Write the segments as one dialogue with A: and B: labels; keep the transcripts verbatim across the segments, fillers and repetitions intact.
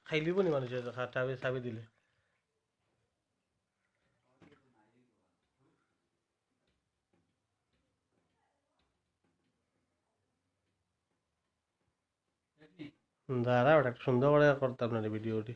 A: খাই লিব নি মানুষের চাবি চাবি দিলে দাঁড়া ওটা একটু সুন্দর করে করতাম না ভিডিওটি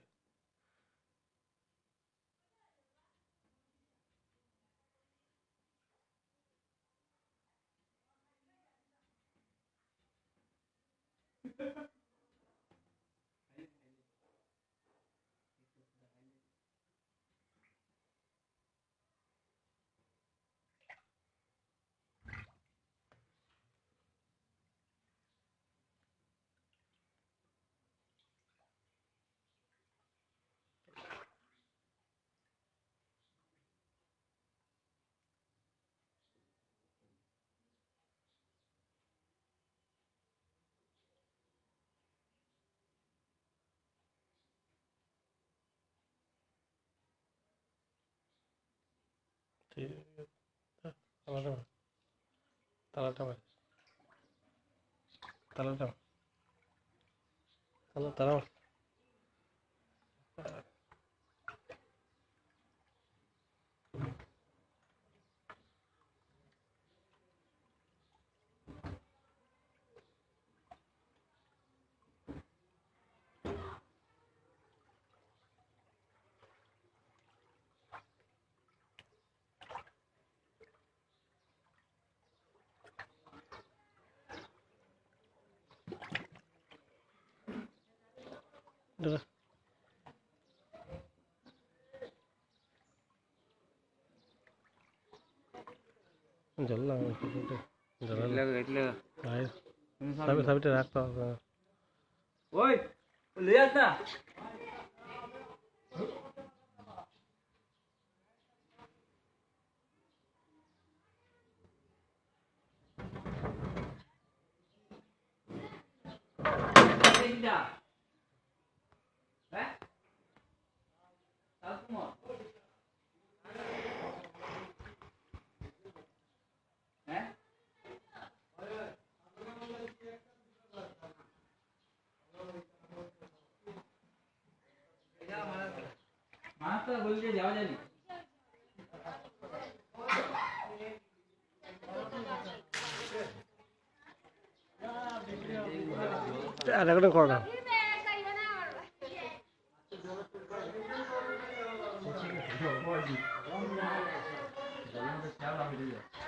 A: ঠিক তালাটা তালাটা তালাটা তালা তালা জ্বললাম সাবি সাবিটা রাখতে হবে
B: ওই লিয়াস না হ্যাঁ তারপর হ্যাঁ মাথা বলতে যাওয়া যাবে
A: আর একটা করো না
B: জলের মধ্যে খেয়াল রাখবে